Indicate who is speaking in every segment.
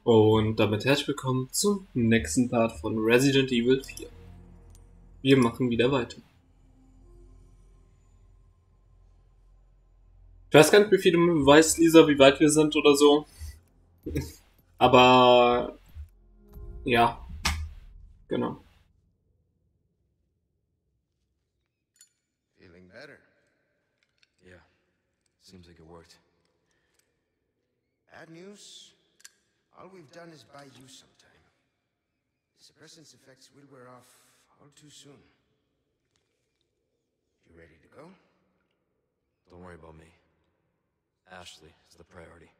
Speaker 1: Und damit herzlich willkommen zum nächsten Part von Resident Evil 4. Wir machen wieder weiter. Ich weiß gar nicht, wie viel du weißt, Lisa, wie weit wir sind oder so. Aber ja, genau.
Speaker 2: Feeling better?
Speaker 3: Yeah, seems like it worked.
Speaker 2: Bad news? All we've done is buy you some time. The suppressant's effects will wear off all too soon. You ready to go?
Speaker 3: Don't worry about me. Ashley is the priority.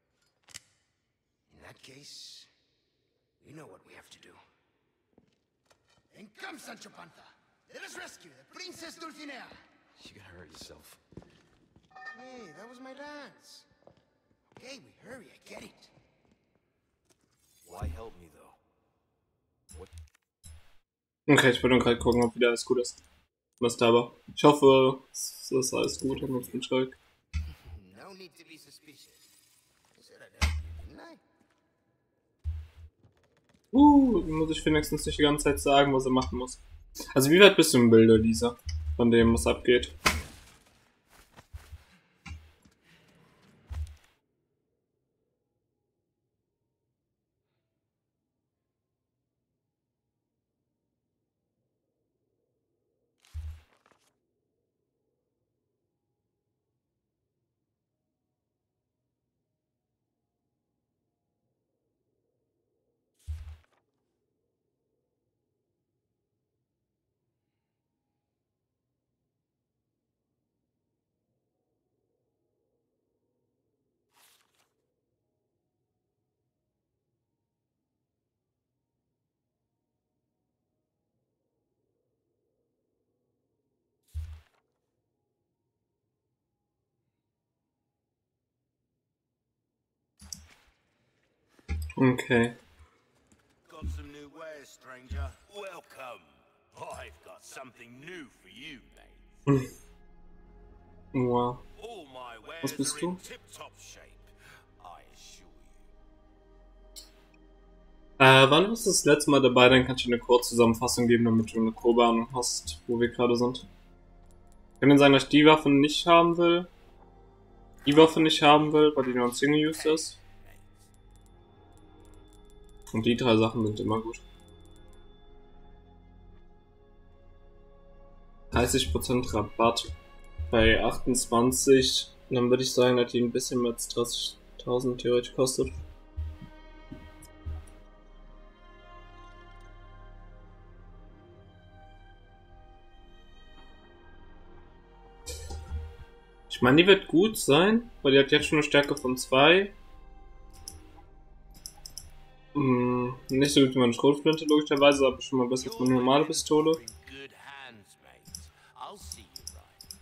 Speaker 2: In that case, we know what we have to do. Then come, Sancho Panza! Let us rescue the Princess Dulcinea!
Speaker 3: You can hurt yourself.
Speaker 2: Hey, that was my dance. Okay, we hurry, I get it.
Speaker 3: Why help me though? What?
Speaker 1: Okay, ich wollte nur gerade gucken, ob wieder alles gut ist. Was da war. Ich hoffe, es ist alles gut und auf den Schreck.
Speaker 2: No need to be suspicious. I said I'd help you, didn't I?
Speaker 1: Muss ich wenigstens nicht die ganze Zeit sagen, was er machen muss. Also wie weit bist du im Bilde, Lisa? Von dem, was abgeht? Okay.
Speaker 4: Got some new wares, stranger. Welcome. I've got something new for you, mate.
Speaker 1: Wow.
Speaker 4: All my
Speaker 1: Was
Speaker 4: wares
Speaker 1: bist
Speaker 4: are
Speaker 1: du?
Speaker 4: in tip-top shape, I assure you.
Speaker 1: Wann warst du das letzte Mal dabei? Dann kannst du eine Kurzzusammenfassung geben, damit du eine grobe Ahnung hast, wo wir gerade sind. Ich kann dir sagen, dass ich die Waffe nicht haben will. Die Waffe nicht haben will, weil die nur ein Single-Use ist. Und die drei Sachen sind immer gut. 30% Rabatt bei 28. Dann würde ich sagen, dass die ein bisschen mehr als 30.000 theoretisch kostet. Ich meine, die wird gut sein, weil die hat jetzt schon eine Stärke von 2. Nicht so gut wie meine Schrotflinte, logischerweise, aber schon mal besser als meine normale Pistole.
Speaker 4: In good hands, mate. I'll see you right.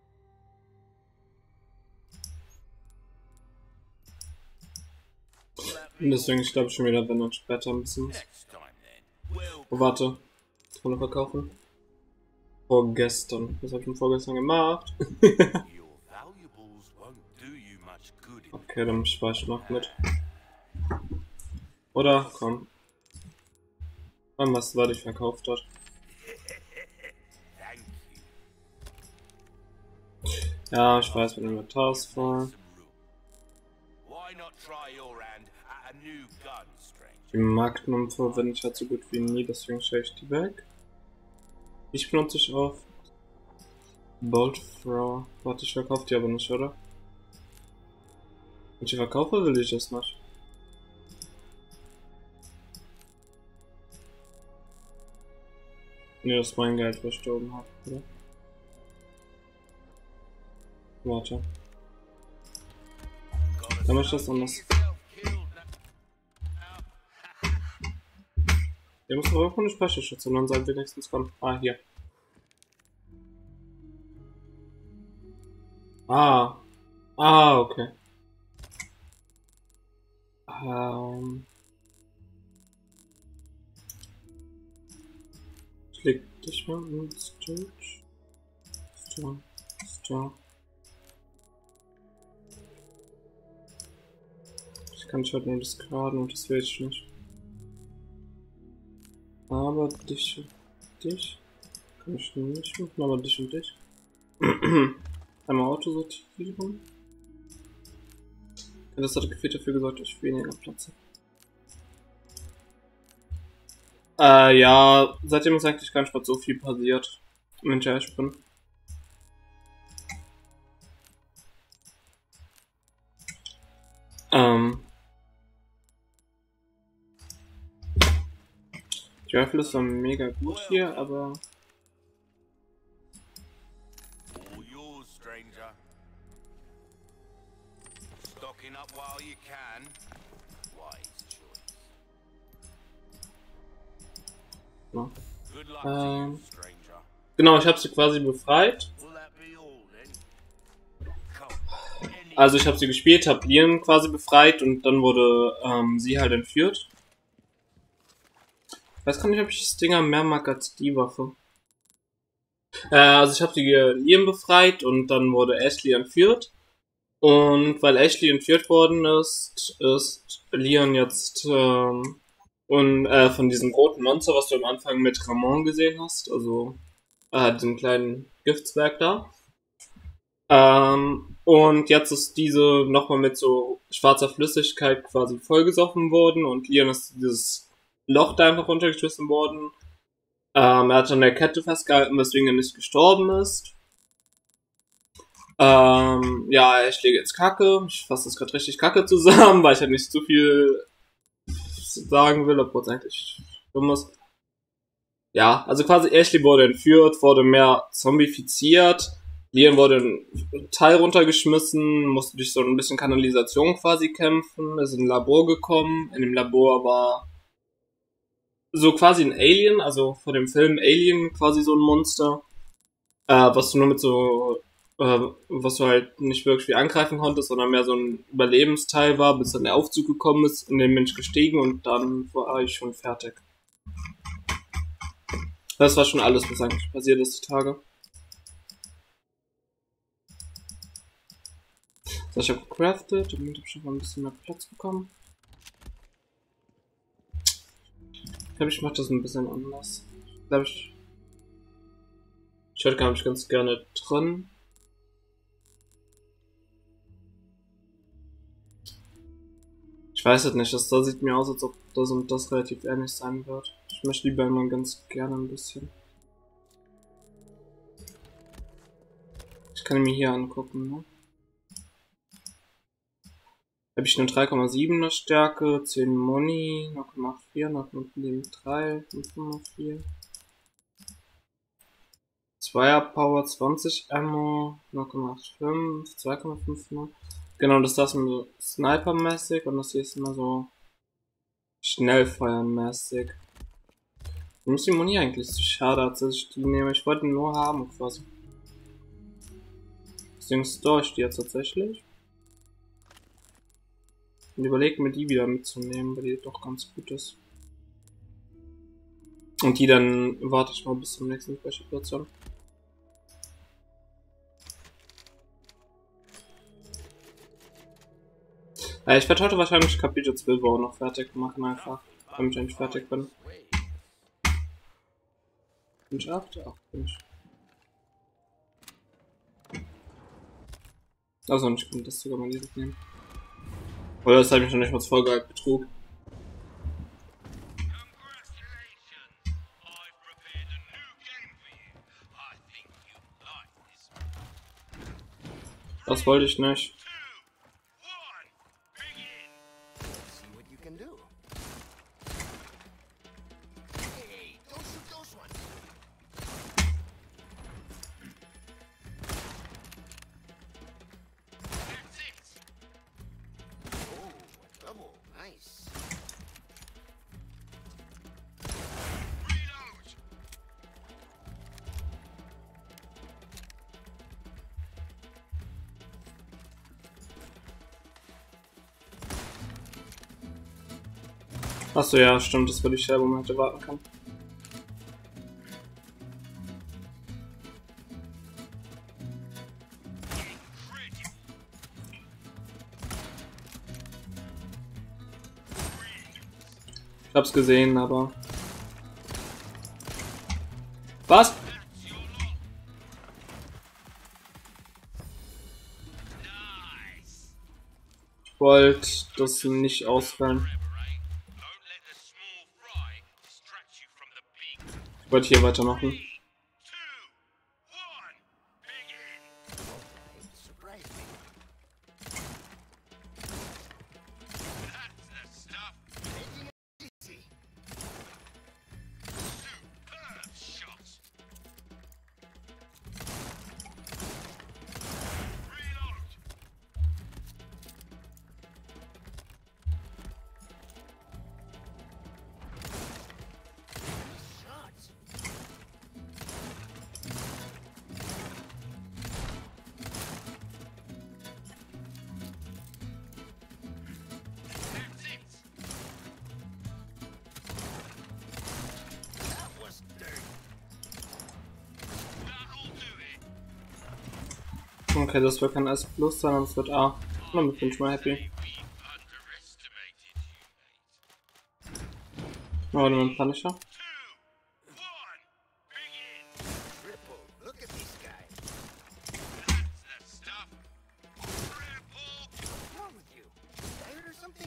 Speaker 1: Und deswegen, ich glaube schon wieder, wenn dann später ein bisschen was.
Speaker 4: Next time then. Well,
Speaker 1: Oh, warte. Drohne verkaufen. Vorgestern. Was habe ich denn vorgestern gemacht?
Speaker 4: your valuables won't do you much good.
Speaker 1: Okay, dann spare ich noch mit. Oder? Komm. Was ich verkauft hat.
Speaker 4: Thank you.
Speaker 1: Ja, ich weiß, wenn wir Taskforce.
Speaker 4: Why not try your hand at a new gun, stranger?
Speaker 1: Die Magnum verwende ich halt so gut wie nie, deswegen stelle ich die weg. Ich benutze ich auf Bolt Thrower. Warte, ich verkaufe die aber nicht, oder? Wenn ich die verkaufe, will ich das nicht. Ne, das ist mein Geld, was ich da oben habe, oder? Warte. Dann mach ich das anders. Hier muss aber auch eine Speicherstation, dann soll wenigstens kommen. Ah, hier. Okay. Ich leg dich mal in Storage. Store. kann ich halt nur discarden und das will ich nicht. Aber dich kann ich nicht machen, aber dich und dich. Einmal Autosortierung. Ja, das hat gefühlt dafür gesorgt, dass ich weniger Platz habe. Ja, seitdem ist eigentlich gar nicht mehr so viel passiert, wenn ich ehrlich bin. Die Rifle ist dann mega gut hier, aber
Speaker 4: All yours, stranger. Stocking up while you can. Wise choice.
Speaker 1: ja.
Speaker 4: Good luck to you,
Speaker 1: Ähm,
Speaker 4: stranger.
Speaker 1: Genau, ich habe sie quasi befreit.
Speaker 4: Will that be all then? Come.
Speaker 1: Also ich habe sie gespielt, habe Lian quasi befreit und dann wurde sie halt entführt. Ich weiß gar nicht, ob ich das Dinger mehr mag als die Waffe. Also ich habe die Lian befreit und dann wurde Ashley entführt. Und weil Ashley entführt worden ist, ist Lian jetzt von diesem roten Monster, was du am Anfang mit Ramon gesehen hast, also diesem kleinen Giftswerk da. Und jetzt ist diese nochmal mit so schwarzer Flüssigkeit quasi vollgesoffen worden und Lian ist dieses Loch da einfach runtergeschmissen worden. Er hat an der Kette festgehalten, weswegen er nicht gestorben ist. Ja, ich lege jetzt Kacke. Ich fasse das gerade richtig Kacke zusammen, weil ich halt nicht zu viel sagen will, obwohl es eigentlich dumm ist. Ja, also quasi Ashley wurde entführt, wurde mehr zombifiziert. Lian wurde ein Teil runtergeschmissen, musste durch so ein bisschen Kanalisation quasi kämpfen, ist in ein Labor gekommen. In dem Labor war so quasi ein Alien, also vor dem Film Alien quasi so ein Monster, was du nur mit so, was du halt nicht wirklich viel angreifen konntest, sondern mehr so ein Überlebensteil war, bis dann der Aufzug gekommen ist, in den bin ich gestiegen und dann war ich schon fertig. Das war schon alles, was eigentlich passiert ist die Tage. So, ich habe gecraftet, damit habe ich noch mal ein bisschen mehr Platz bekommen. Ich glaube, ich mache das ein bisschen anders. Ich glaube, Shotgun habe ich ganz gerne drin. Ich weiß es nicht, das da sieht mir aus, als ob das und das relativ ähnlich sein wird. Ich möchte lieber immer ganz gerne ein bisschen. Ich kann mir hier angucken, ne? Habe ich eine 3,7er Stärke, 10 Money, 0,4, 0,3, 5,4. 2er Power, 20 Ammo, 0,85, 2,5. Genau, das ist immer so Sniper-mäßig und das hier ist immer so Schnellfeuer-mäßig. Warum ist die Muni eigentlich so schade, als dass ich die nehme? Ich wollte nur haben quasi. Deswegen store ich die jetzt tatsächlich. Und überlege mir die wieder mitzunehmen, weil die doch ganz gut ist. Und die dann warte ich mal bis zum nächsten Special-Portion. Ich werde heute wahrscheinlich Kapitel 12 auch noch fertig machen, einfach. Damit ich eigentlich fertig bin. Bin ich 8? 8 bin ich. Also ich kann das sogar mal direkt nehmen. Oder das habe ich mich noch nicht mal vorgehalten, Betrug. Das wollte ich nicht.
Speaker 2: See what you can do. Hey, don't shoot those ones. Oh, a double. Nice.
Speaker 1: Achso, ja, stimmt, das würde ich selber mal hätte warten können. Ich hab's gesehen, aber... Was? Ich wollte das nicht ausfallen. Ich wollte hier weitermachen.
Speaker 2: Surprise me. Taking it easy. Shots. That was dirty.
Speaker 1: Okay, das wird kein S plus, sondern es wird A. Damit bin ich mal happy. Oh, dann ein Punisher.
Speaker 2: Triple. Look at this guy. What's wrong with you? Tired or something?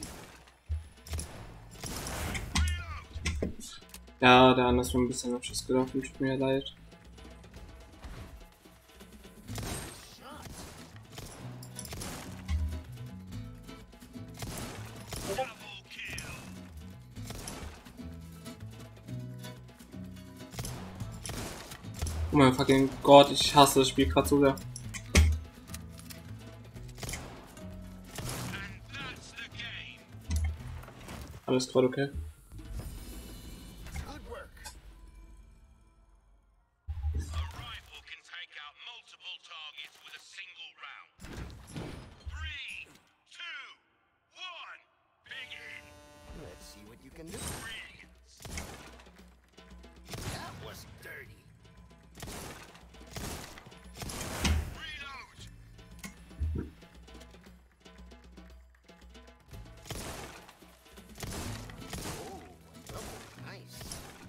Speaker 1: Ja, der andere ist mir ein bisschen auf Schiss gelaufen, tut mir leid.
Speaker 2: Shots.
Speaker 1: Oh mein fucking Gott, ich hasse das Spiel gerade so sehr. Alles gerade okay.
Speaker 2: Good work. Let's see what you can do. That was dirty. Oh, double. Nice.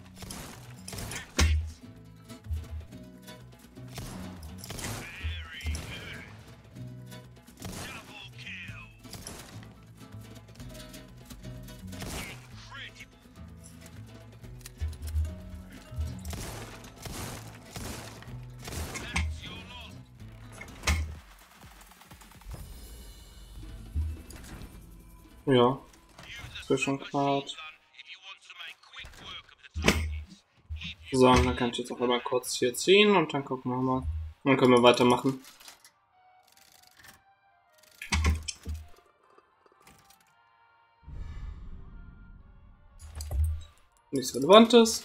Speaker 1: Ja. Zwischencard. So, dann kann ich jetzt auch einmal kurz hier ziehen und dann gucken wir mal. Dann können wir weitermachen. Nichts Relevantes.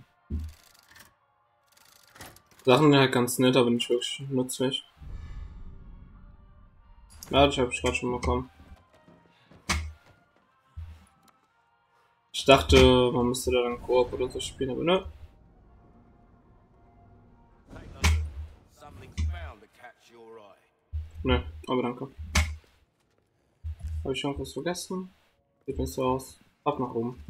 Speaker 1: Sachen sind halt ganz nett, aber nicht wirklich nützlich. Ja, das habe ich gerade schon bekommen. Ich dachte, man müsste da dann Koop oder so spielen, aber ne.
Speaker 4: Something's bound to catch your eye.
Speaker 1: Ne, aber danke. Habe ich irgendwas vergessen? Sieht nicht so aus. Ab nach oben.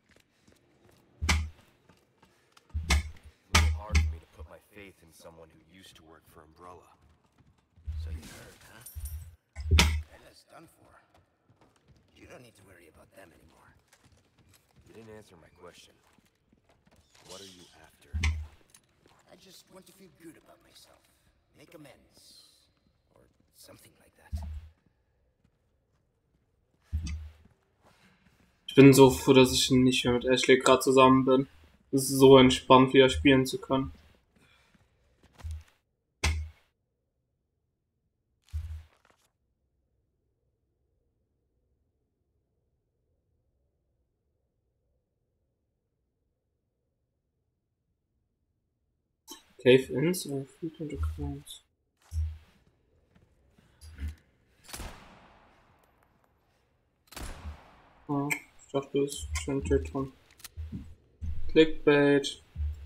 Speaker 3: A little hard for me to put my faith in someone who used to work for Umbrella.
Speaker 2: So you heard, huh? Bella's done for. You don't need to worry about them anymore.
Speaker 3: You didn't answer my question. What are you after?
Speaker 2: I just want to feel good about myself. Make amends. Or something like that.
Speaker 1: Ich bin so froh, dass ich nicht mehr mit Ashley gerade zusammen bin. Es ist so entspannt, wieder spielen zu können. Cave-ins or Feet Undergrounds. Ah, ich dachte, das ist schon Tetron. Clickbait.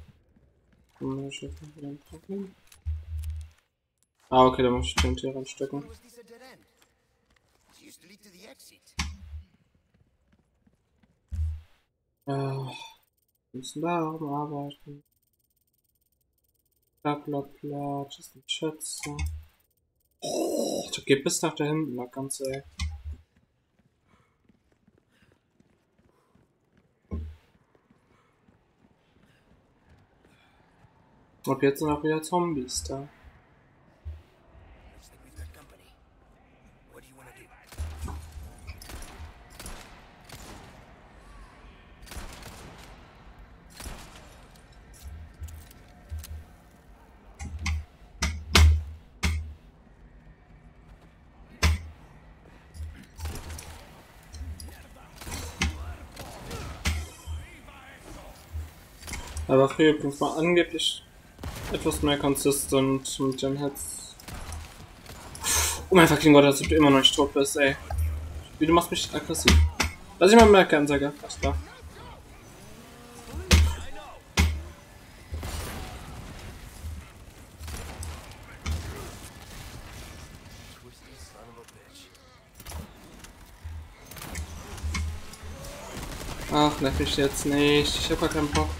Speaker 1: Ah, okay, da muss ich TNT reinstecken.
Speaker 2: When was this a dead end? It used to lead to the exit.
Speaker 1: Wir müssen darum arbeiten. Bla bla bla, das sind Schätze. Oh, das geht bis nach da hinten, das Ganze, ey. Und jetzt sind auch wieder Zombies da.
Speaker 2: Looks like we've got company. What do you want to do?
Speaker 1: Aber früher war angeblich etwas mehr consistent mit den Hits. Oh mein fucking Gott, als ob du immer noch nicht tot bist, ey. Wie, du machst mich aggressiv. Lass ich mal merken, Säger. Alles klar.
Speaker 3: Twisty son of a bitch.
Speaker 1: Ach, nerv ich jetzt nicht. Ich hab gar keinen Bock.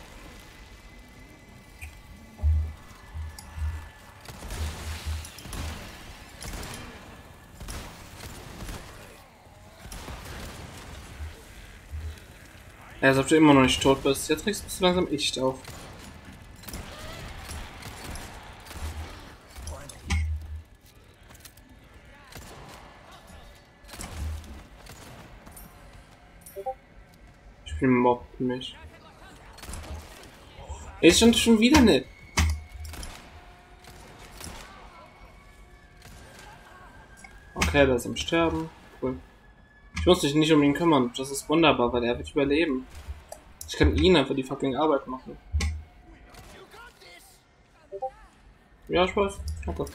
Speaker 1: Ja, als ob du immer noch nicht tot bist. Jetzt regst du langsam echt auf. Ich bin mobbt mich. Ist schon wieder nicht. Okay, der ist am Sterben. Cool. Ich muss mich nicht um ihn kümmern. Das ist wunderbar, weil er wird überleben. Ich kann ihn einfach die fucking Arbeit machen. Ja, ich weiß. Danke.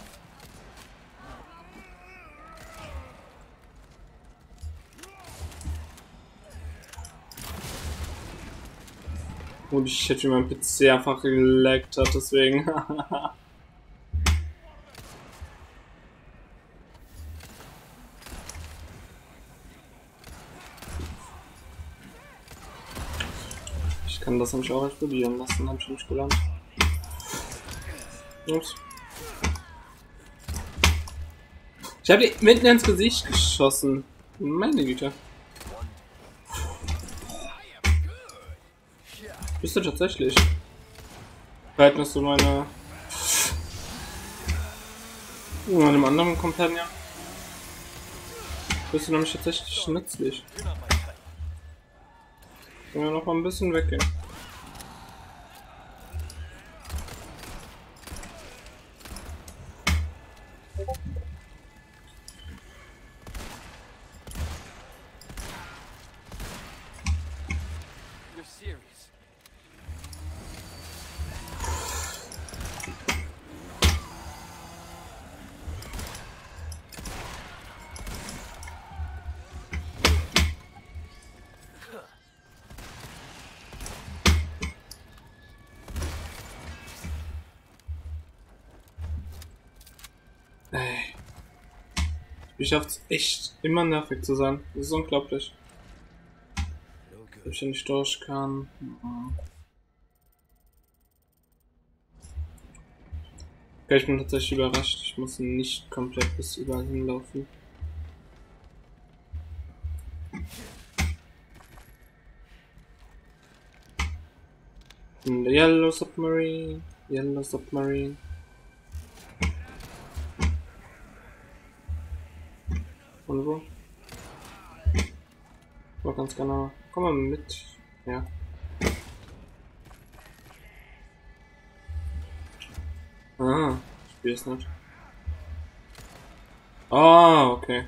Speaker 1: Und ich hätte mein PC einfach gelaggt hat, deswegen. Ich kann das nämlich auch explodieren lassen, hab ich nicht gelernt. Ups. Ich habe die mitten ins Gesicht geschossen. Meine Güte. Bist du tatsächlich? Verhältnis zu meinem anderen Companion? Bist du nämlich tatsächlich nützlich? Können wir noch mal ein bisschen weggehen?
Speaker 3: You're serious.
Speaker 1: Ey. Ich schaff's echt immer nervig zu sein. Das ist unglaublich.
Speaker 3: No
Speaker 1: Ob
Speaker 3: good.
Speaker 1: ich ja nicht durch kann. Okay, ich bin tatsächlich überrascht. Ich muss nicht komplett bis überall hinlaufen. Yellow Submarine. Yellow Submarine. Und wo? War ganz genau. Komm mal mit. Ja. Ah, ich spiele es nicht. Ah, okay.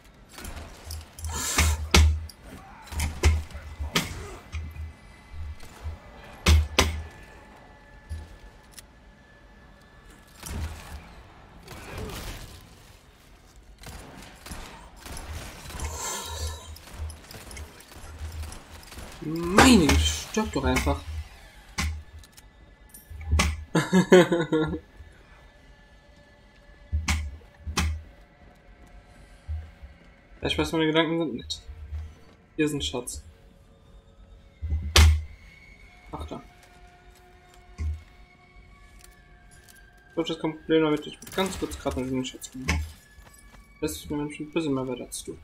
Speaker 1: Meine Güte, stirb doch einfach. Ich weiß, meine Gedanken sind nicht. Hier ist ein Schatz. Ach da. Ich glaube, das ist kein Problem damit. Ich bin ganz kurz gerade mit den Schätzen gemacht. Das ist mir nämlich ein bisschen mehr wert als du.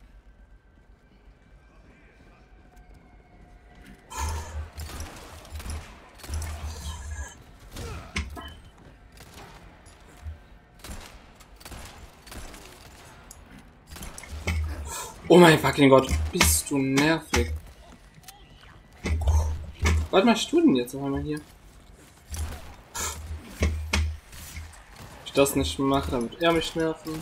Speaker 1: Oh mein fucking Gott, bist du nervig. Was machst du denn jetzt auf einmal hier? Ich das nicht mache, damit er mich nerven.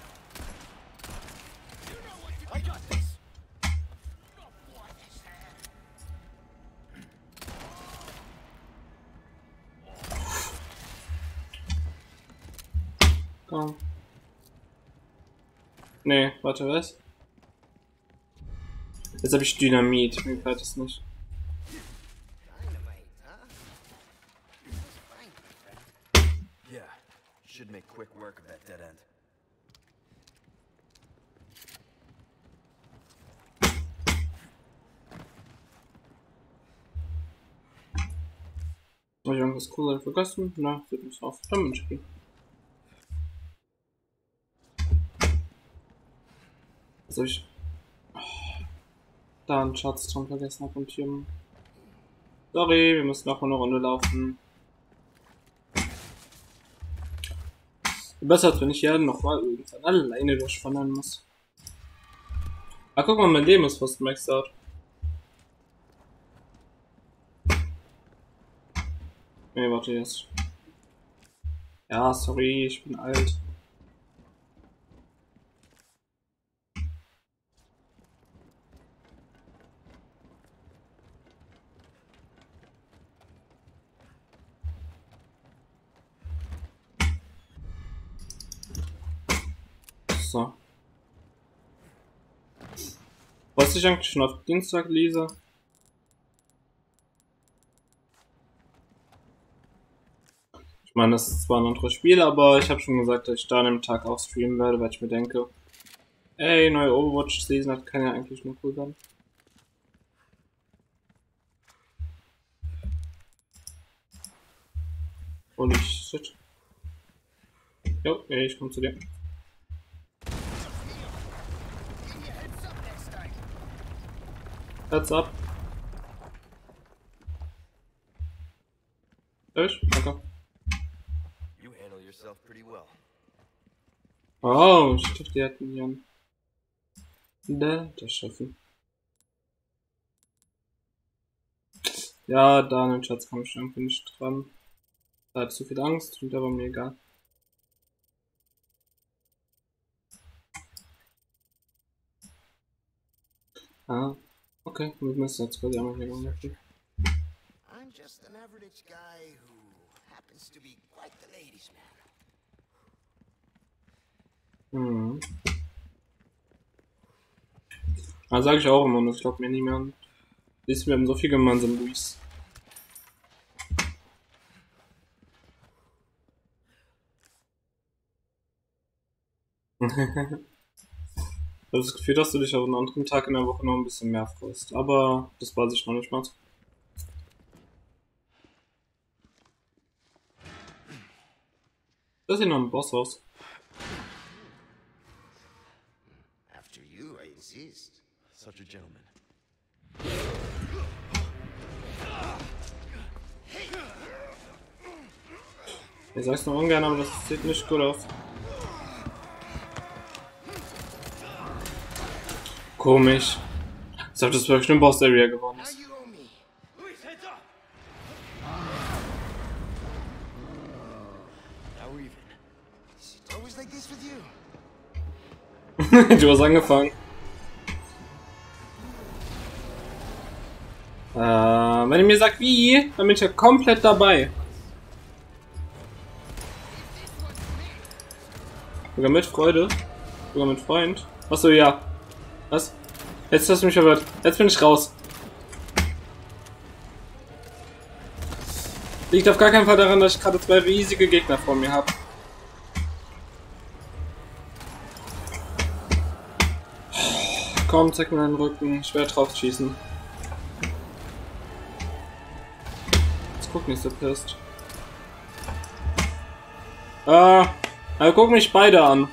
Speaker 1: Komm. Nee, warte, was? Jetzt habe ich Dynamit, mir gefällt das nicht.
Speaker 3: Yeah, should make quick work of that dead end.
Speaker 1: Habe ich irgendwas Cooles vergessen? Na, sieht nicht auf. Dann bin ich hier. Was habe ich da einen Schatz dran vergessen habe und hier. Sorry, wir müssen noch eine Runde laufen. Besser, als wenn ich hier nochmal irgendwann alleine durchwandern muss. Ah, guck mal, mein Leben ist fast maxed out. Nee, warte jetzt. Ja, sorry, ich bin alt. So. Was ich eigentlich schon auf Dienstag lese? Ich meine, das ist zwar ein anderes Spiel, aber ich habe schon gesagt, dass ich da an dem Tag auch streamen werde, weil ich mir denke, ey, neue Overwatch-Season hat kann ja eigentlich nur cool sein. Holy shit. Jo, ey, ich komm zu dir. Heads up. Durch? Danke.
Speaker 3: You handle yourself pretty well.
Speaker 1: Oh, ich dachte, die hätten hier einen Delta schaffen. Ja, da an den Schatz komme ich irgendwie nicht dran. Da hat zu viel Angst und der war mir egal. Ah, okay, wir müssen jetzt quasi einmal hier rumlaufen.
Speaker 2: I'm just an average guy who happens to be quite the ladies' man.
Speaker 1: Mhm. Ah, sag ich auch immer, und das glaubt mir niemand. Wir haben so viel gemeinsam, Luis. Ich habe das Gefühl, dass du dich auf einen anderen Tag in der Woche noch ein bisschen mehr freust. Aber das weiß ich noch nicht mal. Das sieht noch ein Boss aus.
Speaker 2: After you, I insist.
Speaker 3: Such a gentleman.
Speaker 1: Ich sag's noch ungern, aber das sieht nicht gut aus. Komisch. Ich glaube, das wirklich eine Boss-Area geworden
Speaker 2: Now
Speaker 1: ist.
Speaker 2: you owe me.
Speaker 3: Now we're even.
Speaker 2: Is it always like this with you?
Speaker 1: Du hast angefangen. Wenn ihr mir sagt wie, dann bin ich ja komplett dabei. Sogar mit Freude. Sogar mit Freund. Achso, ja. Was? Jetzt hast du mich verwirrt. Jetzt bin ich raus. Liegt auf gar keinen Fall daran, dass ich gerade 2 riesige Gegner vor mir habe. Komm, zeig mir deinen Rücken. Ich werde drauf schießen. guck nicht so pisst. Also guck mich beide an.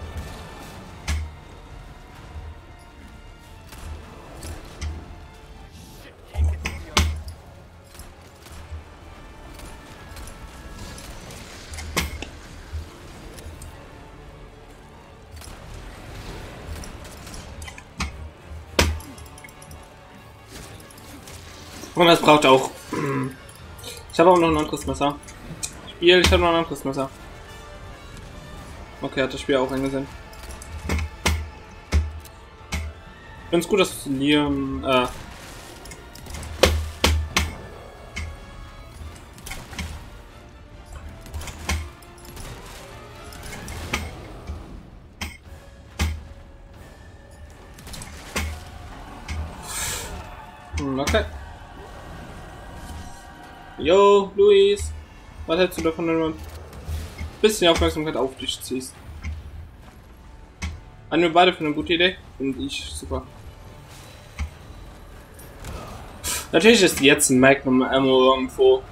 Speaker 1: Und das braucht auch. Ich habe auch noch ein anderes Messer. Spiel, ich habe noch ein anderes Messer. Okay, hat das Spiel auch eingesehen. Ich find's gut, dass Liam. Okay. Yo, Luis. Was hältst du davon, wenn du ein bisschen Aufmerksamkeit auf dich ziehst? An wir beide für eine gute Idee? Finde ich super. Natürlich ist jetzt ein Magnum Ammo irgendwo.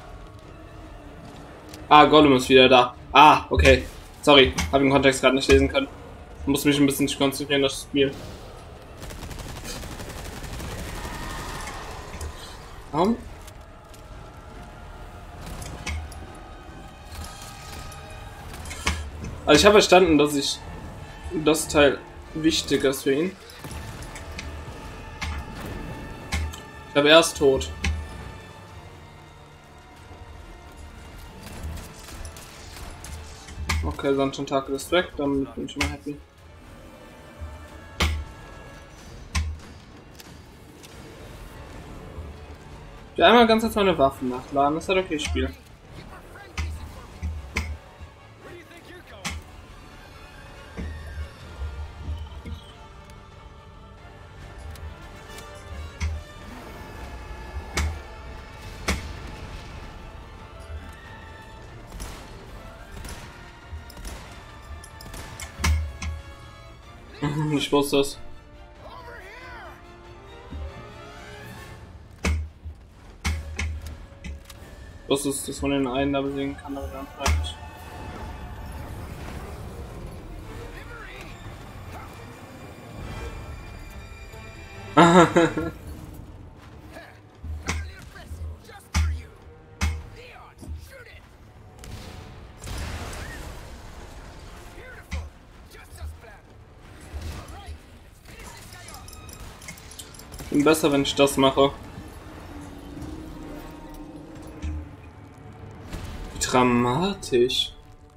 Speaker 1: Ah, Gollum ist wieder da. Ah, okay. Sorry, habe den Kontext gerade nicht lesen können. Muss mich ein bisschen konzentrieren, das Spiel. Warum? Also ich habe verstanden, dass das Teil wichtig ist für ihn. Ich glaube, er ist tot. Okay, sein Tentakel ist weg, dann bin ich mal happy. Ich will einmal ganz kurz meine Waffen nachladen, das hat okay Spiel. Ich wusste es. Ich wusste es, dass man den einen da besiegen kann, aber dann vielleicht nicht. Bin besser, wenn ich das mache. Wie dramatisch.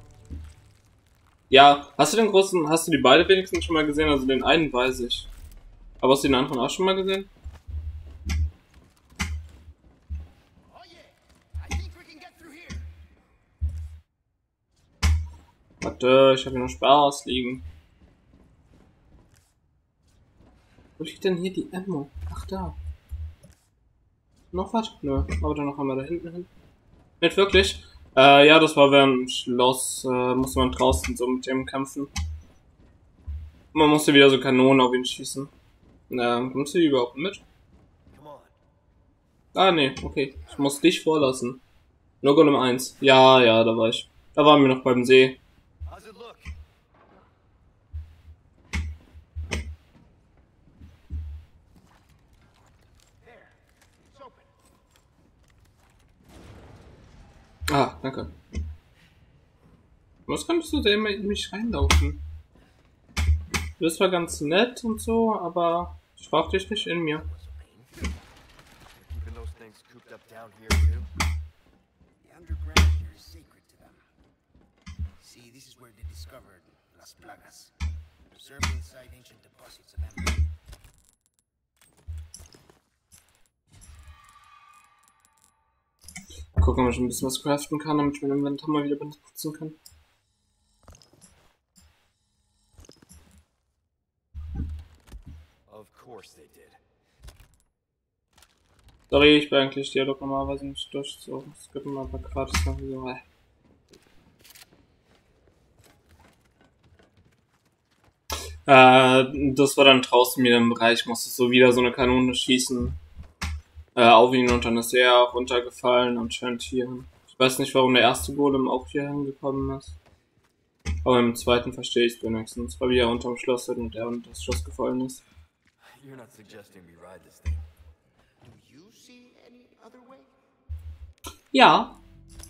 Speaker 1: Ja, hast du die beide wenigstens schon mal gesehen? Also den einen weiß ich. Aber hast du den anderen auch schon mal gesehen? Warte, ich habe hier noch Spaß liegen. Wo liegt denn hier die Ammo? Ach, da. Noch was? Nö, aber dann noch einmal da hinten hin. Nicht wirklich? Ja, das war während Schloss. Musste man draußen so mit dem kämpfen. Man musste wieder so Kanonen auf ihn schießen. Kommst du überhaupt mit? Ah, nee, okay. Ich muss dich vorlassen. Nur Golem 1. Ja, ja, da war ich. Da waren wir noch beim See. Ah, danke. Was kannst du denn in mich reinlaufen? Du bist zwar ganz nett und so, aber ich brauch dich nicht in mir. Gucken, ob ich ein bisschen was craften kann, damit ich mein Inventar mal wieder benutzen kann. Sorry, ich bin eigentlich Dialog normalerweise nicht durch, so es gibt immer ein paar Quatsch, so. Das war dann draußen wieder im Bereich, musste so wieder so eine Kanone schießen. Aufwiegen und dann ist er auch runtergefallen, anscheinend hier. Ich weiß nicht, warum der erste Golem auch hier hingekommen ist. Aber im zweiten verstehe ich es wenigstens, weil wir ja unterm Schloss sind und er unter das Schloss gefallen ist.
Speaker 3: You're not suggesting we ride this thing.
Speaker 2: Do you see any other way?
Speaker 1: Ja.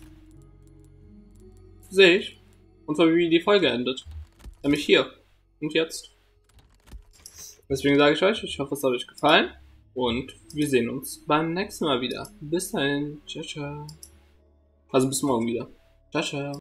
Speaker 1: Sehe ich. Und zwar wie die Folge endet. Nämlich hier. Und jetzt. Deswegen sage ich euch, ich hoffe, es hat euch gefallen. Und wir sehen uns beim nächsten Mal wieder. Bis dahin. Ciao, ciao. Also bis morgen wieder. Ciao, ciao.